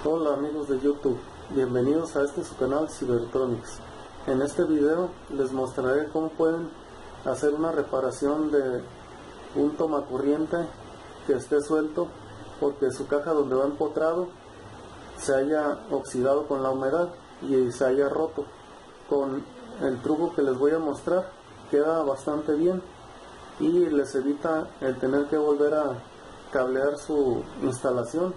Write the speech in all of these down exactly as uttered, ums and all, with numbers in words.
Hola amigos de YouTube, bienvenidos a este su canal Cybertronics. En este video les mostraré cómo pueden hacer una reparación de un tomacorriente que esté suelto porque su caja donde va empotrado se haya oxidado con la humedad y se haya roto. Con el truco que les voy a mostrar queda bastante bien y les evita el tener que volver a cablear su instalación.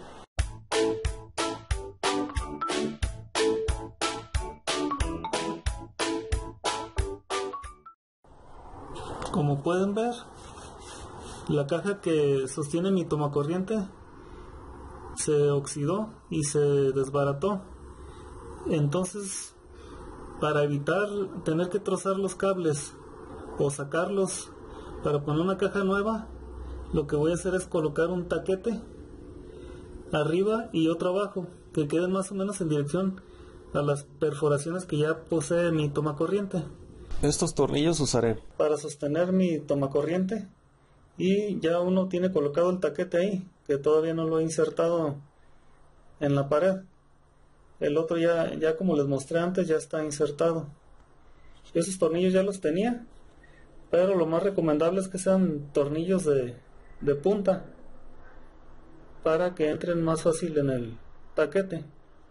Como pueden ver, la caja que sostiene mi tomacorriente se oxidó y se desbarató. Entonces, para evitar tener que trozar los cables o sacarlos para poner una caja nueva, lo que voy a hacer es colocar un taquete arriba y otro abajo que queden más o menos en dirección a las perforaciones que ya posee mi tomacorriente. Estos tornillos usaré para sostener mi tomacorriente, y ya uno tiene colocado el taquete ahí, que todavía no lo he insertado en la pared. El otro ya, ya como les mostré antes, ya está insertado. Esos tornillos ya los tenía, pero lo más recomendable es que sean tornillos de, de punta, para que entren más fácil en el taquete.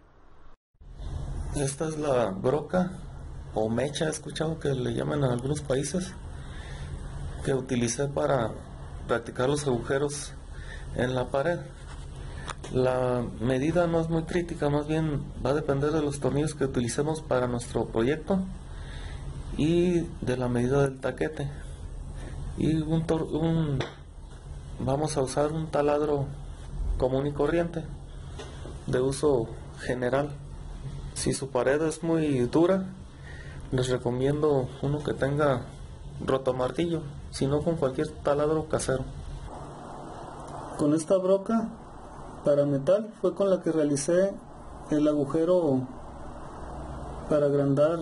Esta es la broca o mecha, he escuchado que le llaman en algunos países, que utilicé para practicar los agujeros en la pared. La medida no es muy crítica, más bien va a depender de los tornillos que utilicemos para nuestro proyecto y de la medida del taquete. Y un, tor un vamos a usar un taladro común y corriente de uso general. Si su pared es muy dura, les recomiendo uno que tenga rotomartillo, si no con cualquier taladro casero. Con esta broca para metal fue con la que realicé el agujero para agrandar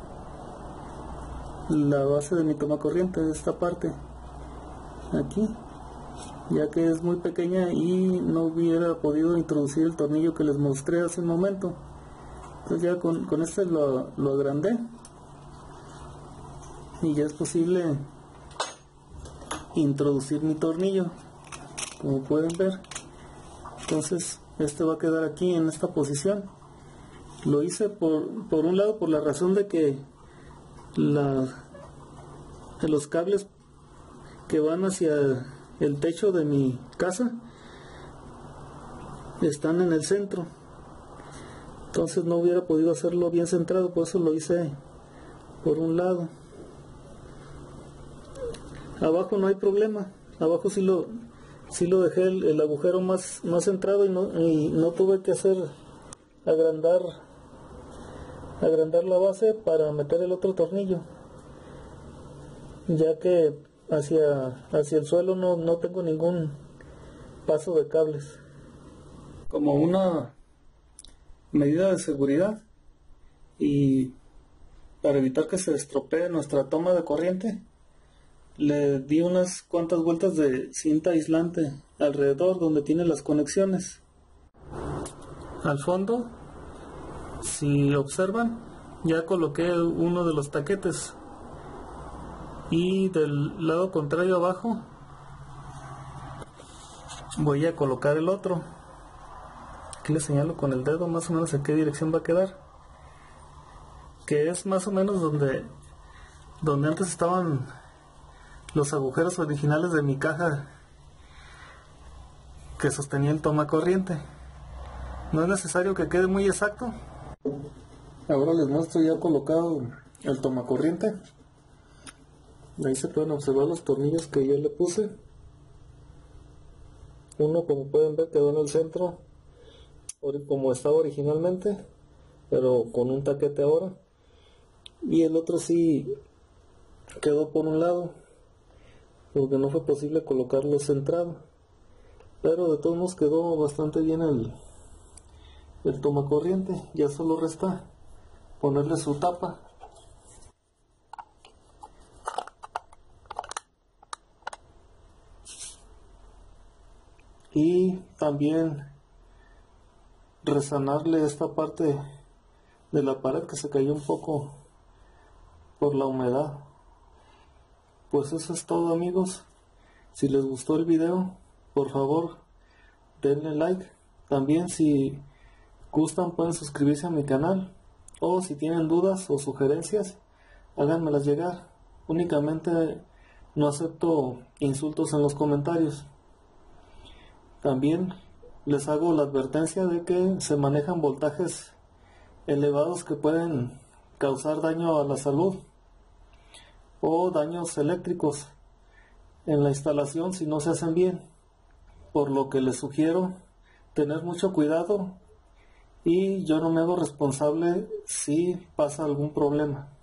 la base de mi tomacorriente, de esta parte aquí, ya que es muy pequeña y no hubiera podido introducir el tornillo que les mostré hace un momento. Entonces ya con, con este lo, lo agrandé y ya es posible introducir mi tornillo, como pueden ver. Entonces este va a quedar aquí en esta posición. Lo hice por, por un lado por la razón de que la, de los cables que van hacia el techo de mi casa están en el centro, entonces no hubiera podido hacerlo bien centrado, por eso lo hice por un lado. Abajo no hay problema, abajo sí lo, sí lo dejé el, el agujero más, más centrado y no, y no tuve que hacer agrandar, agrandar la base para meter el otro tornillo, ya que hacia, hacia el suelo no, no tengo ningún paso de cables. Como una medida de seguridad y para evitar que se estropee nuestra toma de corriente, le di unas cuantas vueltas de cinta aislante alrededor donde tiene las conexiones. Al fondo, si observan, ya coloqué uno de los taquetes y del lado contrario abajo voy a colocar el otro. Aquí le señalo con el dedo más o menos en qué dirección va a quedar, que es más o menos donde, donde antes estaban los agujeros originales de mi caja que sostenía el tomacorriente. No es necesario que quede muy exacto. Ahora les muestro ya colocado el tomacorriente. Ahí se pueden observar los tornillos que yo le puse. Uno, como pueden ver, quedó en el centro como estaba originalmente, pero con un taquete ahora, y el otro sí quedó por un lado porque no fue posible colocarlo centrado, pero de todos modos quedó bastante bien el, el tomacorriente. Ya solo resta ponerle su tapa. Y también resanarle esta parte de la pared que se cayó un poco por la humedad. Pues eso es todo, amigos. Si les gustó el video, por favor denle like. También, si gustan, pueden suscribirse a mi canal, o si tienen dudas o sugerencias, háganmelas llegar. Únicamente no acepto insultos en los comentarios. También les hago la advertencia de que se manejan voltajes elevados que pueden causar daño a la salud o daños eléctricos en la instalación si no se hacen bien, por lo que les sugiero tener mucho cuidado, y yo no me hago responsable si pasa algún problema.